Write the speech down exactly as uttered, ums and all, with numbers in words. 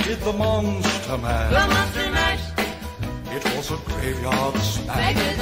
did the Monster Mash. The Monster Mash. It was a graveyard smash.